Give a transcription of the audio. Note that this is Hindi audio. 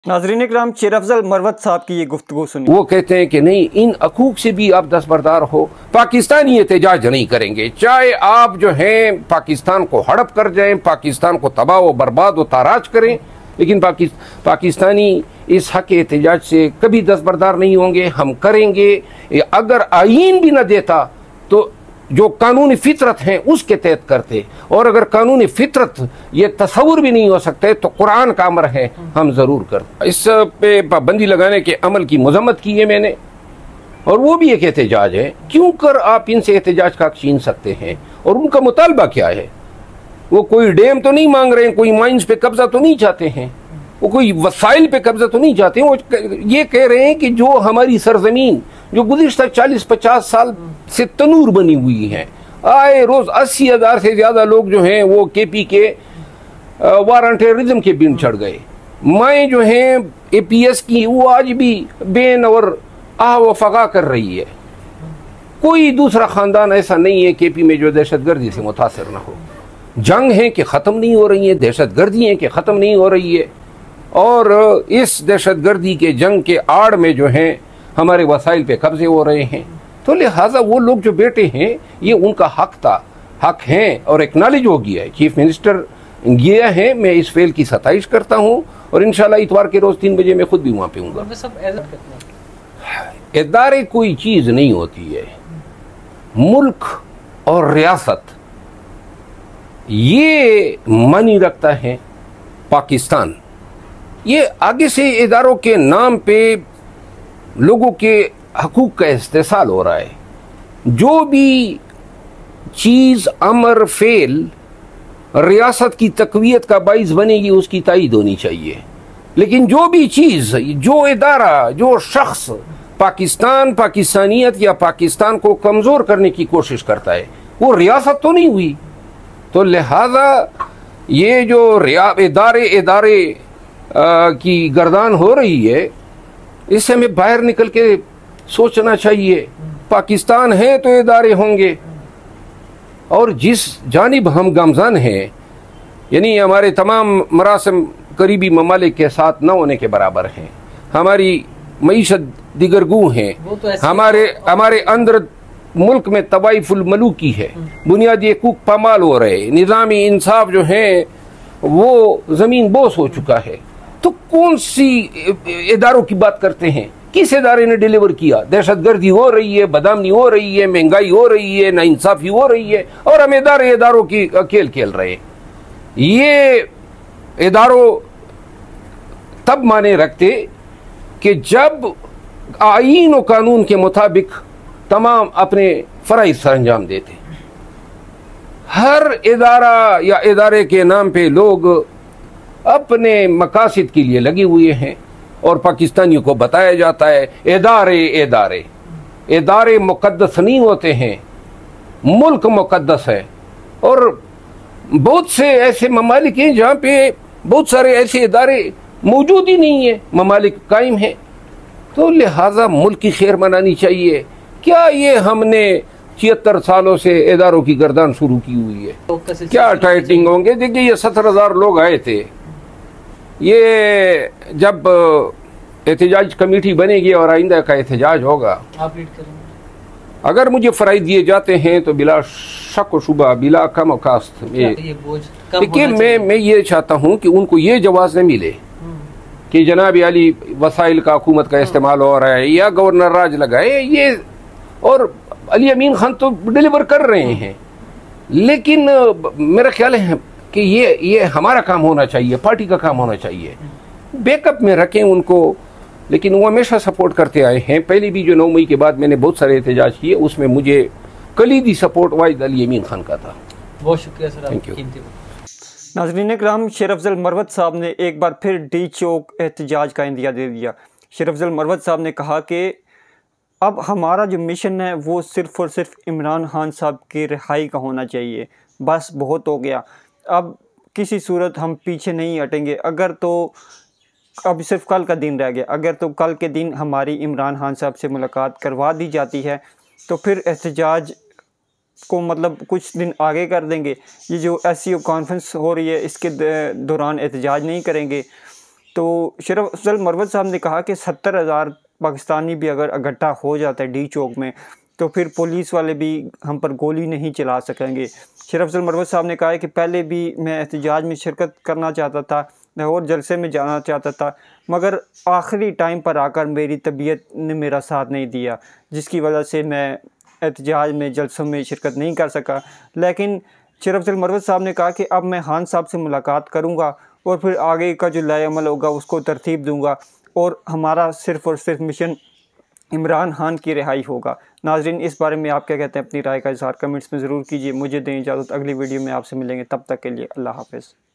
नाज़रीन इकराम, शेर अफजल मरवत साहब की ये गुफ्तगू सुनी। वो कहते हैं कि नहीं, इन हकूक से भी आप दस्तबरदार हो, पाकिस्तानी एहतजाज नहीं करेंगे, चाहे आप जो हैं पाकिस्तान को हड़प कर जाएं, पाकिस्तान को तबाह व बर्बाद व ताराज करें, लेकिन पाकिस्तानी इस हक एहतजाज से कभी दस्तबरदार नहीं होंगे। हम करेंगे। अगर आईन भी न देता तो जो कानूनी फितरत हैं उसके तहत करते, और अगर कानूनी फितरत ये तस्वुर भी नहीं हो सकते तो कुरान का अमर है, हम ज़रूर करते। इस पे पाबंदी लगाने के अमल की मजम्मत की है मैंने, और वो भी एक एहतजाज है। क्यों कर आप इनसे एहतजाज का छीन सकते हैं? और उनका मुतालबा क्या है? वो कोई डैम तो नहीं मांग रहे हैं, कोई माइंस पे कब्जा तो नहीं चाहते हैं, वो कोई वसाइल पे कब्जा तो नहीं चाहते हैं। वो ये कह रहे हैं कि जो हमारी सरजमीन जो गुज़िश्ता 40-50 साल से तनूर बनी हुई है, आए रोज 80,000 से ज्यादा लोग जो हैं वो केपी के वार टेररिज्म के बिन चढ़ गए। माएँ जो हैं APS की, वो आज भी बेन और आह व फगा कर रही है। कोई दूसरा खानदान ऐसा नहीं है केपी में जो दहशतगर्दी से मुतासर न हो। जंग है कि ख़त्म नहीं हो रही है, दहशतगर्दी है कि ख़त्म नहीं हो रही है, और इस दहशतगर्दी के जंग के आड़ में जो हैं हमारे वसाइल पे कब्जे हो रहे हैं। तो लिहाजा वो लोग जो बैठे हैं ये उनका हक था, हक हैं, और एक्नॉलेज हो गया है। चीफ मिनिस्टर गया है, मैं इस फेल की सताइश करता हूँ, और इंशाल्लाह इतवार के रोज़ 3 बजे मैं खुद भी वहाँ पे हूँगा। इदारे कोई चीज़ नहीं होती है, मुल्क और रियासत ये मानी रखता है पाकिस्तान। ये आगे से इदारों के नाम पे लोगों के हकूक का इस्तेसाल हो रहा है। जो भी चीज़ अमर फेल रियासत की तकवीयत का बाइस बनेगी उसकी तायीद होनी चाहिए, लेकिन जो भी चीज़, जो इदारा, जो शख्स पाकिस्तान, पाकिस्तानियत या पाकिस्तान को कमज़ोर करने की कोशिश करता है वो रियासत तो नहीं हुई। तो लिहाजा ये जो इदारे की गर्दान हो रही है, इससे हमें बाहर निकल के सोचना चाहिए। पाकिस्तान है तो इदारे होंगे, और जिस जानिब हम गामज़न हैं, यानी हमारे तमाम मरासिम करीबी ममालिक के साथ न होने के बराबर हैं, हमारी मईशत दिगरगू हैं, तो हमारे अंदर मुल्क में तवाइफुल मलूकी है, बुनियादी हकूक पामाल हो रहे, निज़ामी इंसाफ जो है वो ज़मीन बोस हो चुका है। तो कौन सी इदारों की बात करते हैं? किस इदारे ने डिलीवर किया? दहशतगर्दी हो रही है, बदअमनी हो रही है, महंगाई हो रही है, नाइंसाफी हो रही है, और हम इदारों की खेल खेल रहे हैं। ये इदारों तब माने रखते कि जब आईन और कानून के मुताबिक तमाम अपने फ़राइज़ सर अंजाम देते। हर इदारा या इदारे के नाम पे लोग अपने मकासद के लिए लगे हुए हैं, और पाकिस्तानियों को बताया जाता है इदारे मुकद्दस नहीं होते हैं, मुल्क मुकद्दस है। और बहुत से ऐसे ममालिक हैं जहाँ पे बहुत सारे ऐसे इदारे मौजूद ही नहीं है, ममालिक कायम हैं। तो लिहाजा मुल्क की खैर मनानी चाहिए। क्या ये हमने 76 सालों से इदारों की गर्दान शुरू की हुई है? क्या टाइटिंग होंगे? देखिए, ये 17,000 लोग आए थे। ये जब एहतजाज कमेटी बनेगी और आइंदा का एहतजाज होगा, आप लीड करेंगे। अगर मुझे फ़राइज़ दिए जाते हैं तो बिला शक व शुबा, बिला कम कास्त, देखिए मैं ये चाहता हूँ कि उनको ये जवाब न मिले कि जनाब अली वसाइल का हुकूमत का इस्तेमाल हो रहा है या गवर्नर राज लगाए, ये और अली अमीन खान तो डिलीवर कर रहे हैं। लेकिन मेरा ख्याल है कि ये हमारा काम होना चाहिए, पार्टी का काम होना चाहिए। बैकअप में रखें उनको, लेकिन वो हमेशा सपोर्ट करते आए हैं। पहले भी जो 9 मई के बाद मैंने बहुत सारे एहतजाज किए, उसमें मुझे कलीदी सपोर्ट वाहिद अली अमीन खान का था। बहुत शुक्रिया सर, थैंक यू। नाज़रीन इकराम, शेर अफजल मरवत साहब ने एक बार फिर डी चौक एहतजाज का इंदिया दे दिया। शेर अफजल मरवत साहब ने कहा कि अब हमारा जो मिशन है वो सिर्फ़ और सिर्फ इमरान खान साहब की रिहाई का होना चाहिए, बस बहुत हो गया, अब किसी सूरत हम पीछे नहीं हटेंगे। अगर तो अब सिर्फ कल का दिन रह गया, अगर तो कल के दिन हमारी इमरान खान साहब से मुलाकात करवा दी जाती है तो फिर एहतजाज को मतलब कुछ दिन आगे कर देंगे। ये जो SCO कॉन्फ्रेंस हो रही है इसके दौरान एहतजाज नहीं करेंगे। तो शरफ अफजल मरवत साहब ने कहा कि 70,000 पाकिस्तानी भी अगर इकट्ठा हो जाता है डी चौक में तो फिर पुलिस वाले भी हम पर गोली नहीं चला सकेंगे। शरफ अफजल मरवत साहब ने कहा है कि पहले भी मैं एहतजाज में शिरकत करना चाहता था, लाहौर जलसे में जाना चाहता था, मगर आखिरी टाइम पर आकर मेरी तबीयत ने मेरा साथ नहीं दिया, जिसकी वजह से मैं एहतजाज में जलसों में शिरकत नहीं कर सका। लेकिन शरफ अफजल मरवत साहब ने कहा कि अब मैं खान साहब से मुलाकात करूँगा और फिर आगे का जो लाए अमल होगा उसको तरतीब दूँगा और हमारा सिर्फ़ और सिर्फ मिशन इमरान खान की रिहाई होगा। नाज़रीन, इस बारे में आप क्या कहते हैं? अपनी राय का इज़हार कमेंट्स में ज़रूर कीजिए। मुझे दें इजाज़त, अगली वीडियो में आपसे मिलेंगे, तब तक के लिए अल्लाह हाफ़िज़।